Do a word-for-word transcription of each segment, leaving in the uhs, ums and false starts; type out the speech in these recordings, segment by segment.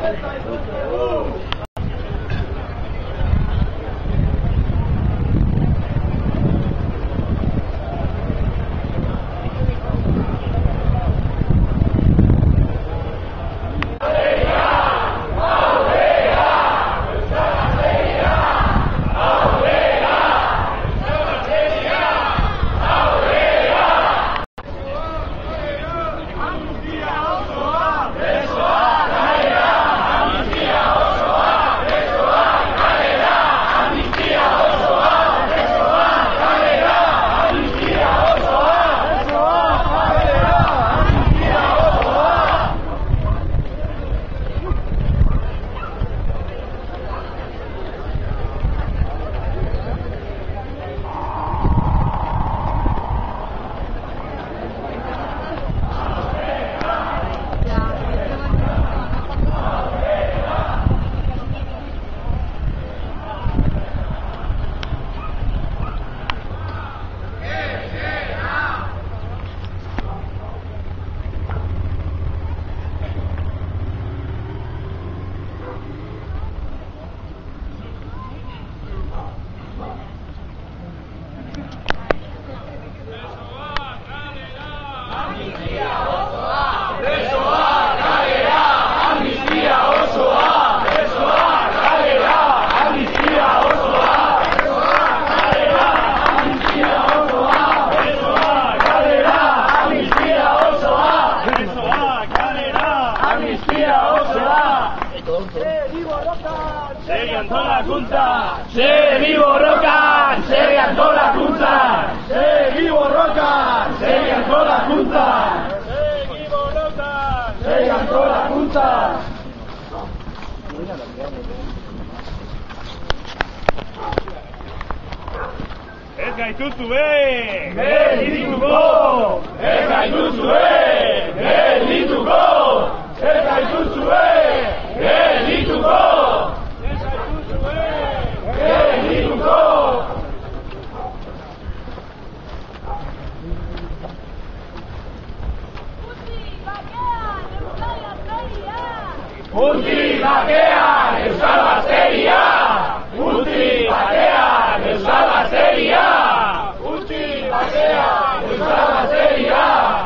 Segi antolakuntza! Segi borrokan! Segi antolakuntza! Segi borrokan! Segi antolakuntza! Segi borrokan! Segi antolakuntza! Ez gaituzue! Geldituko! Ez gaituzue! Geldituko! Ez gaituzue! Geldituko! Geldituko! Utzi bakean euskal gazteria! Utzi bakean euskal gazteria! Utzi bakean euskal gazteria!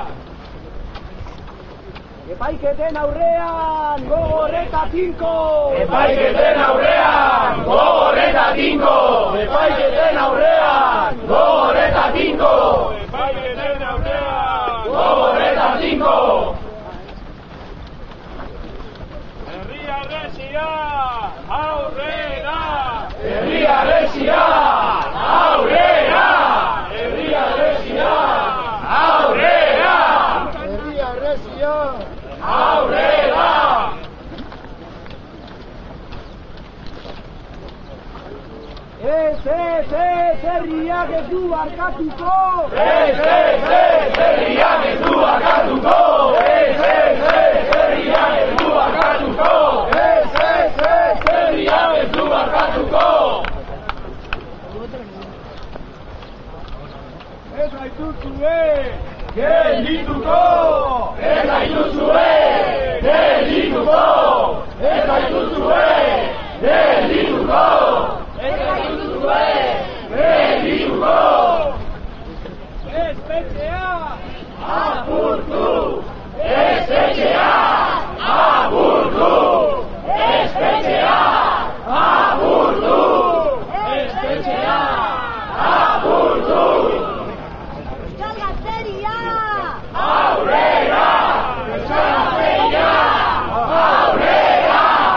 Epaiketen aurrean, gogorreta tinko! Epaiketen aurrean, gogorreta tinko! Epaiketen aurrean, gogorreta tinko! Epaiketen aurrean, gogorreta tinko! Herria Resia, aurrera! Herria Resia, aurrera! Herria Resia, aurrera! Herria Resia! Aurrera! Ez, ez, ez, herriak ez du barkatuko! Ez, ez, ez, herriak ez du barkatuko! Ez, ez, ez, herriak ez du barkatuko! Ez, ez, ez, herriak ez du barkatuko! Ez gaituzue! Geldituko! Ez gaituzue! Geldituko! Ez gaituzue! Geldituko! Ez gaituzue! Geldituko! Espetxea! Apurtu! Espetxea! Apurtu! Espetxea! Apurtu! Espetxea! Apurtu! Euskal Gazteria! Aurrera! Euskal Gazteria! Aurrera!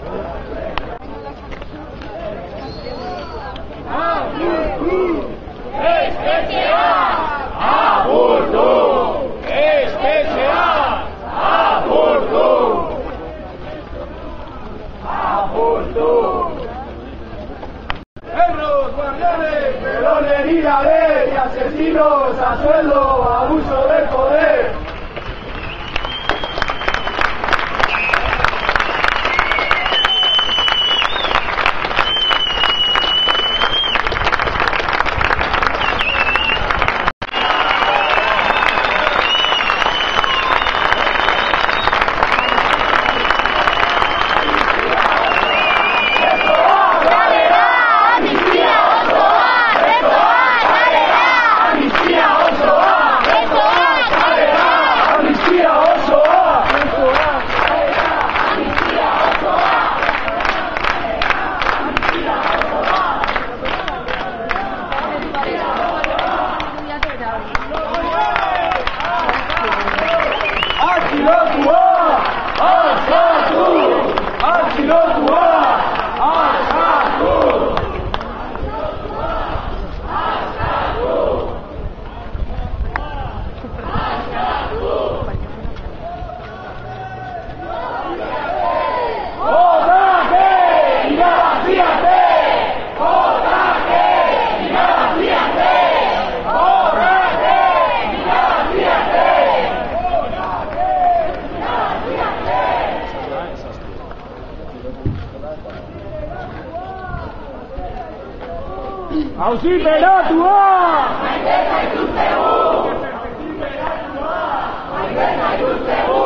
Perros, guardianes, peronería y asesinos a sueldo, abuso de poder. Auzipenatua! Maite zaituztegu! Auzipenatua! Maite zaituztegu!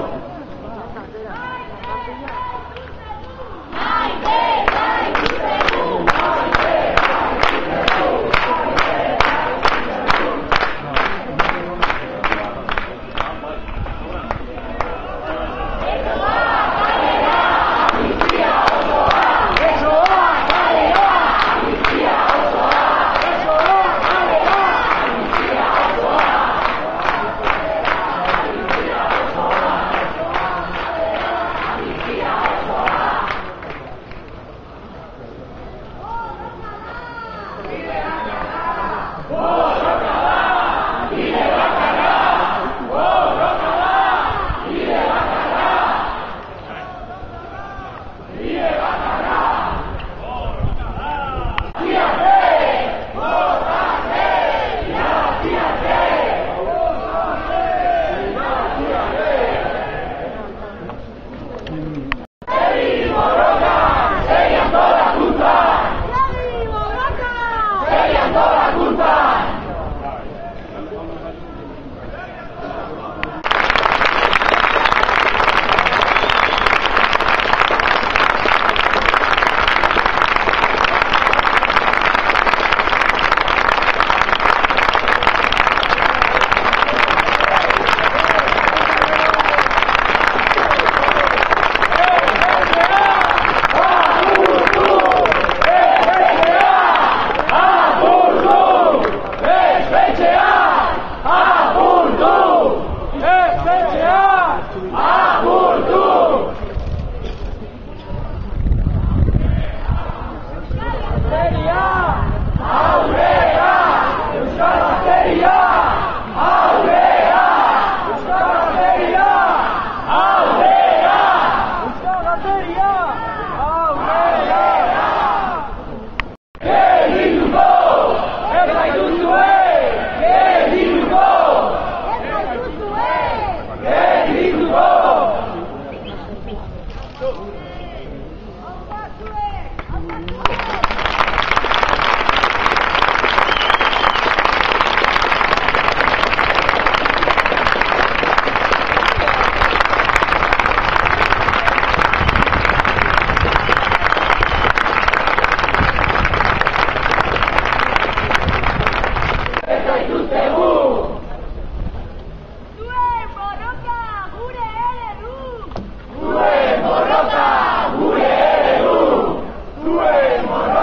Maite zaituztegu! Maite zaituztegu! Duen borroka, gure eredu! Duen borroka!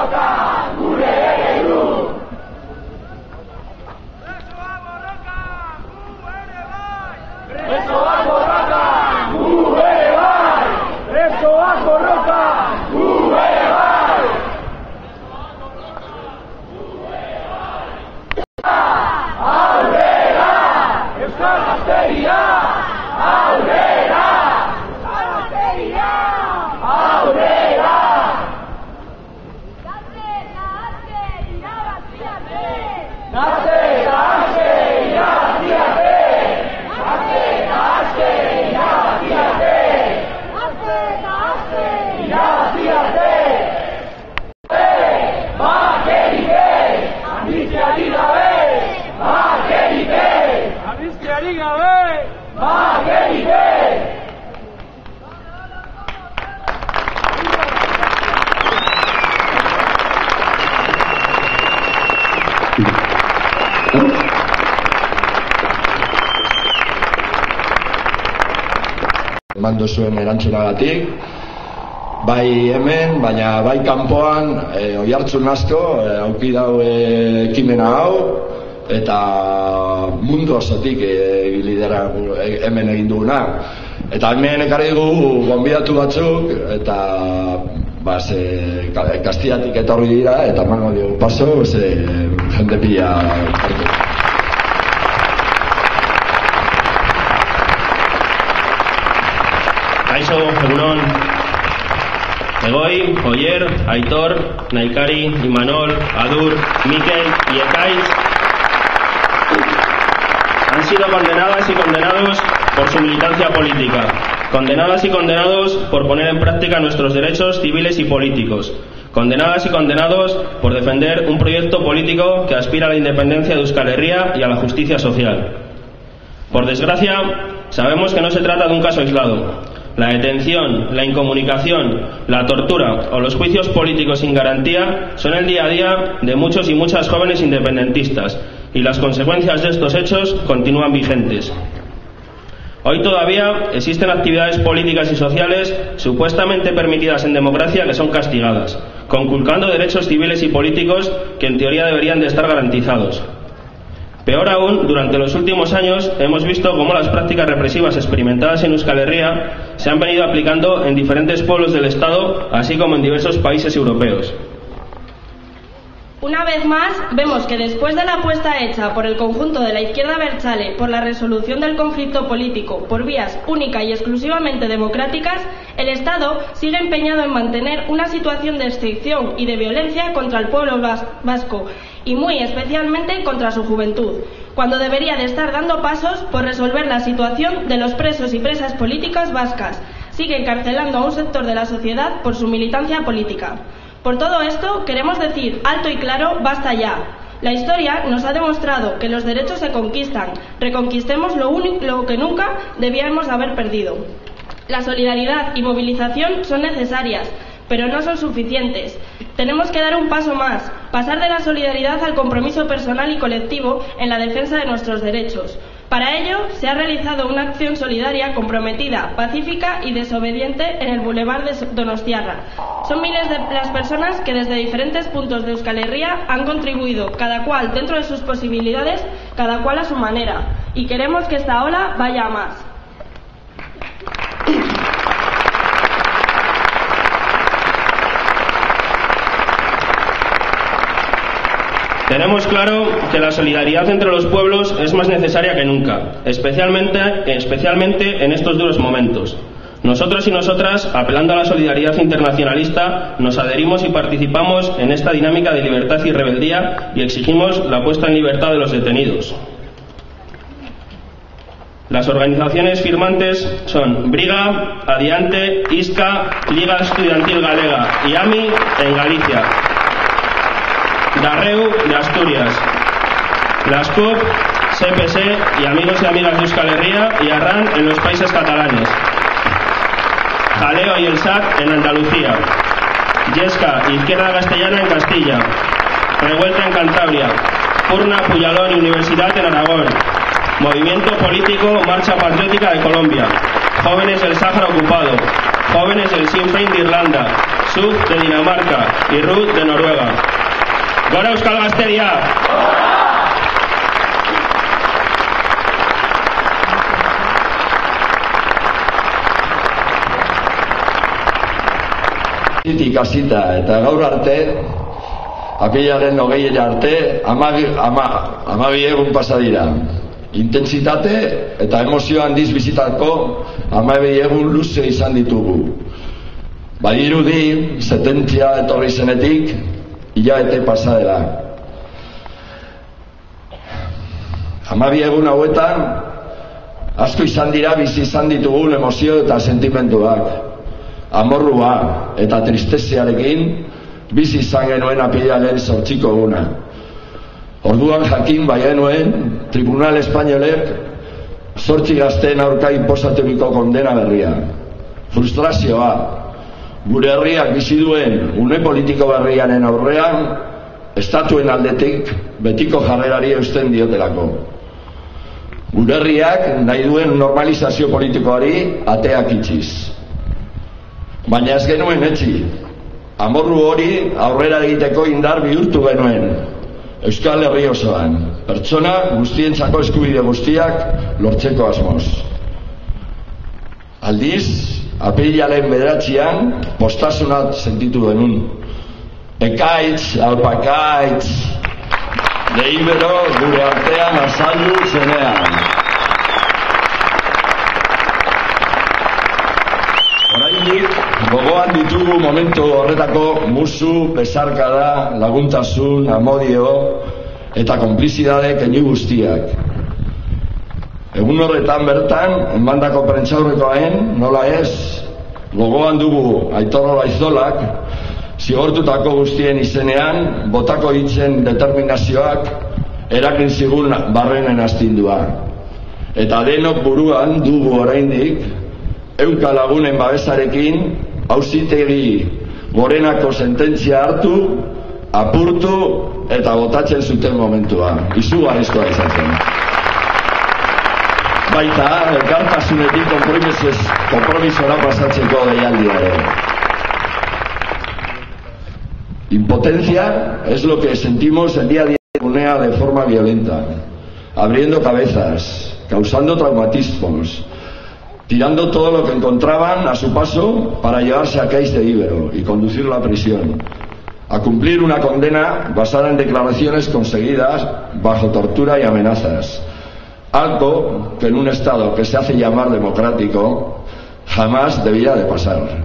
eman duzuen erantzunagatik, bai hemen, baina bai kanpoan, e, oihartzun asko, e, auki dau e, ekimena hau, eta mundu osotik e, lidera e, hemen egin duguna. Eta hemen ekarri dugu gonbidatu batzuk, eta ba, ze, Kastillatik etorri dira, eta emango diogu paso, ze jende pila hartu. Kaixo, egunon. Egoi, Oyer, Aitor, Naikari, Imanol, Adur, Mikel y Ekaitz han sido condenadas y condenados por su militancia política, condenadas y condenados por poner en práctica nuestros derechos civiles y políticos, condenadas y condenados por defender un proyecto político que aspira a la independencia de Euskal Herria y a la justicia social. Por desgracia, sabemos que no se trata de un caso aislado. La detención, la incomunicación, la tortura o los juicios políticos sin garantía son el día a día de muchos y muchas jóvenes independentistas, y las consecuencias de estos hechos continúan vigentes. Hoy todavía existen actividades políticas y sociales supuestamente permitidas en democracia que son castigadas, conculcando derechos civiles y políticos que en teoría deberían de estar garantizados. Peor aún, durante los últimos años hemos visto cómo las prácticas represivas experimentadas en Euskal Herria se han venido aplicando en diferentes pueblos del Estado, así como en diversos países europeos. Una vez más, vemos que después de la apuesta hecha por el conjunto de la izquierda abertzale por la resolución del conflicto político por vías única y exclusivamente democráticas, el Estado sigue empeñado en mantener una situación de excepción y de violencia contra el pueblo vas- vasco y muy especialmente contra su juventud, cuando debería de estar dando pasos por resolver la situación de los presos y presas políticas vascas. Sigue encarcelando a un sector de la sociedad por su militancia política. Por todo esto, queremos decir alto y claro, basta ya. La historia nos ha demostrado que los derechos se conquistan. Reconquistemos lo, único, lo que nunca debíamos haber perdido. La solidaridad y movilización son necesarias, pero no son suficientes. Tenemos que dar un paso más, pasar de la solidaridad al compromiso personal y colectivo en la defensa de nuestros derechos. Para ello, se ha realizado una acción solidaria, comprometida, pacífica y desobediente en el Boulevard de Donostiarra. Son miles de las personas que desde diferentes puntos de Euskal Herria han contribuido, cada cual dentro de sus posibilidades, cada cual a su manera. Y queremos que esta ola vaya a más. Tenemos claro que la solidaridad entre los pueblos es más necesaria que nunca, especialmente, especialmente en estos duros momentos. Nosotros y nosotras, apelando a la solidaridad internacionalista, nos adherimos y participamos en esta dinámica de libertad y rebeldía y exigimos la puesta en libertad de los detenidos. Las organizaciones firmantes son Briga, Adiante, Isca, Liga Estudiantil Galega y A M I en Galicia, Darreu de Asturias, las C U P, C P S y Amigos y Amigas de Euskal Herria y Arran en los países catalanes, Jaleo y el S A C en Andalucía, Yesca, Izquierda Castellana en Castilla, Revuelta en Cantabria, Purna, Puyalón y Universidad en Aragón, Movimiento Político Marcha Patriótica de Colombia, Jóvenes del Sáhara Ocupado, Jóvenes del Sinn Féin de Irlanda, S U F de Dinamarca y R U T de Noruega. ¡Gora Euskal Gazteria! Zitik hasita eta gaur arte, apirilaren hogeiera arte, amabi, ama, amabi egun pasa dira. Intentsitate eta emozio handiz bizitako amabi egun luze izan ditugu. Badirudi, setentzia etorri zenetik, hilabete pasa dela. Amabi egun hauetan, asko izan dira bizi izan ditugun emozio eta sentimentuak. Amorrua eta tristeziarekin bizi izan genuen apirilaren zortziko eguna. Orduan jakin baienuen Tribunal Espainolek zortzi gazteen aurka inposaturiko kondena berria. Frustrazioa, gure herriak bizi duen une politiko berriaren aurrean estatuen aldetik betiko jarrerari eusten diotelako. Gure herriak nahi duen normalizazio politikoari ateak itxiz. Baina ez genuen etxi. Amorru hori aurrera egiteko indar bihurtu genuen. Euskal Herri osoan, pertsona guztientzako eskubide guztiak lortzeko asmoz. Aldiz, apirilaren bederatzian, postasunat sentitu genuen. Ekaitz, alpakaitz, de Ibero gure artean azaldu zenean. Oraindik gogoan ditugu momentu horretako musu, besarkada, laguntasun, amodio eta konplizidade keinu guztiak. Egun horretan bertan, enbandako prentsaurrekoaen, nola ez, gogoan dugu Aitor Olaizolak, zigortutako guztien izenean, botako hitzen determinazioak erakin zigun barrenen astindua. Eta denok buruan dugu oraindik, ehunka lagunen babesarekin, auzitegi gorenako sententzia hartu, apurtu eta botatzen zuten momentua. Izugarrizkoa izan zen. Baita, elkartasunetik konpromisora pasatzeko deialdiare. Impotencia es lo que sentimos el día a día de Gunea de forma violenta, abriendo cabezas, causando traumatismos, tirando todo lo que encontraban a su paso para llevarse a Keis de Ibero y conducirlo a prisión, a cumplir una condena basada en declaraciones conseguidas bajo tortura y amenazas, algo que en un Estado que se hace llamar democrático jamás debía de pasar.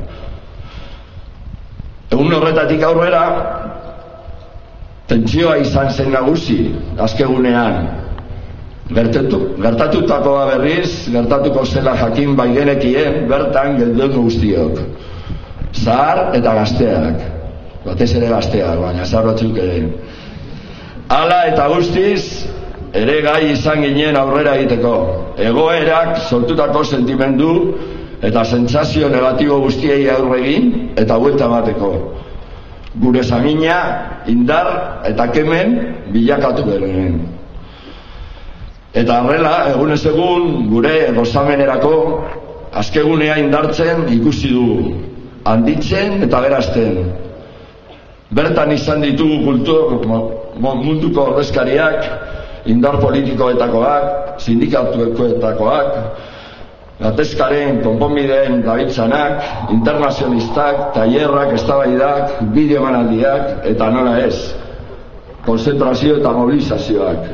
Egun horretatik aurrera, tentsioa izan zen nagusi azkegunean. Gertatutakoa berriz, gertatuko zela jakin baigenekien bertan geldun guztiok. Zahar eta gazteak, batez ere gazteak, baina zahar batzuk ere. Hala eta guztiz, ere gai izan ginen aurrera egiteko. Egoerak sortutako sentimendu eta sentsazio negatibo guztiei aurre egin eta buelta emateko. Gure zamina, indar eta kemen bilakatu genuen. Eta horrela, egunez egun, gure gozamenerako azkegunea indartzen ikusi dugu, handitzen eta berazten. Bertan izan ditugu kultur munduko ordezkariak, indar politikoetakoak, sindikatuetakoak, gatezkaren konponbideen dabiltzanak, internazionistak, tailerrak, eztabaidak, bideo-emanaldiak, eta nola ez, konzentrazio eta mobilizazioak.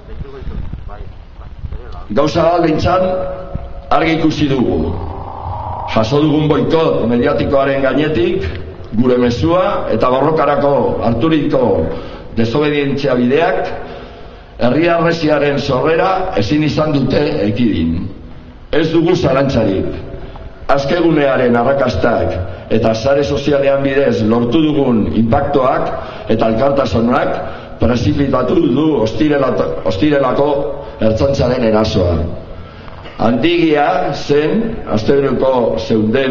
Gauza baldintzan argi ikusi dugu. Jaso dugun boikot mediatikoaren gainetik, gure mezua eta borrokarako harturiko desobedientzia bideak, herri arresiaren sorrera ezin izan dute ekidin. Ez dugu zalantzarik. Azkegunearen arrakastak eta sare sozialean bidez lortu dugun inpaktoak eta elkartasunak prezipitatu du ostirelako ertzaintzaren erasoa. Handigia zen asteburuko zeunden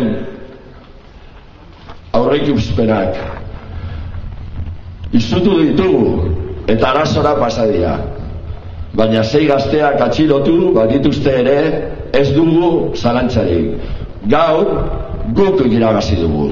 aurreikuspenak. Izutu ditugu eta arasora pasadia. Baina sei gazteak atxilotu badituzte ere ez dugu zalantzarik. Gaur guk irabazi dugu.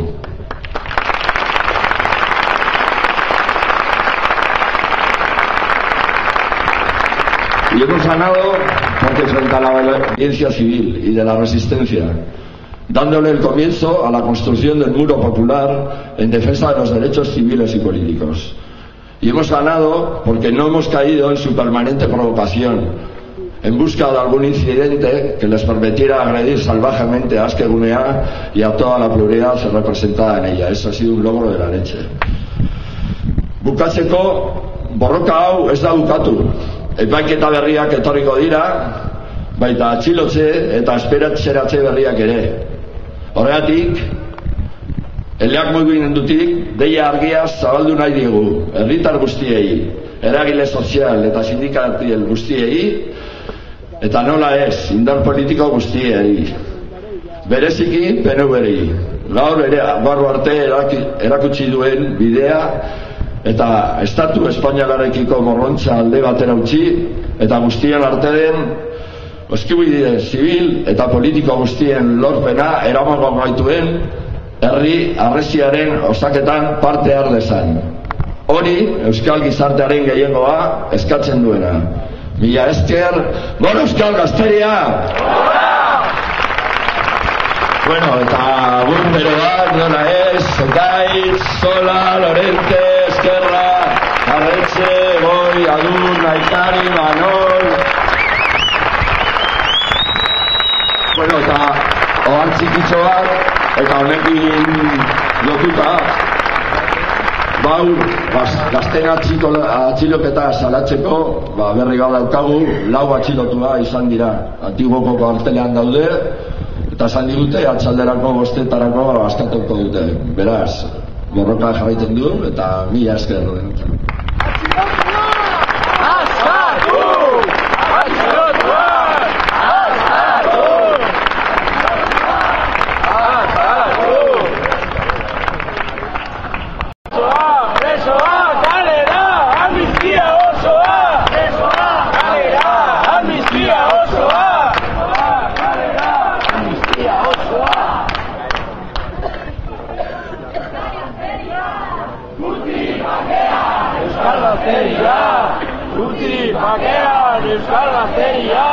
Y hemos ganado porque frente a la violencia civil y de la resistencia, dándole el comienzo a la construcción del muro popular en defensa de los derechos civiles y políticos. Y hemos ganado porque no hemos caído en su permanente provocación, en busca de algún incidente que les permitiera agredir salvajemente a Azkegunea y a toda la pluralidad representada en ella. Eso ha sido un logro de la leche. Bukatzeko, borroka hau ez da bukatu. Epaiketa berriak etorriko dira, baita atxilotze eta esperatzeratze berriak ere. Horregatik, eleak mugimendutik deia argia zabaldu nahi diegu, herritar guztiei, eragile sozial eta sindikatiel guztiei, eta nola ez, indar politiko guztiei. Bereziki P N V-ri, gaur ere barru arte erakutsi duen bidea, eta estatu espainolarekiko morrontza alde batera utzi, eta guztien arte den eskubide zibil eta politiko guztien lorpena eramango gaituen herri harresiaren osaketan parte har dezan. Hori euskal gizartearen gehiengoa eskatzen duena. Mila esker, gora Euskal Gazteria! Bueno, eta gun bere bat, nola ez, Gaitz, Sola, Lorente, Eskerra, Arretxe, Goi, Adur, Naitari, Manol. Bueno, eta ohar txikitxo bat, eta honekin lotuta, bau, gazten atxiloketa salatzeko, ba, berri gaur daukagu, lau atxilotua izan dira. Antiguoko kartelean daude, eta esan digute, atxalderako bostetarako askatuko dute. Beraz, borroka jarraitzen du, eta mila esker. Askatu! Atxilotua! Askatu! Askatu! Presoa, kalera, amnistia osoa! Presoa, kalera, amnistia osoa! Kalera, amnistia osoa! Guti bakean, Euskal Gazteria! Guti bakean, Euskal Gazteria!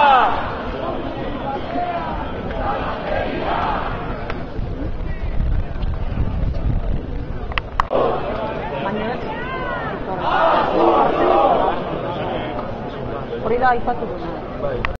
Hori da aipatu duna.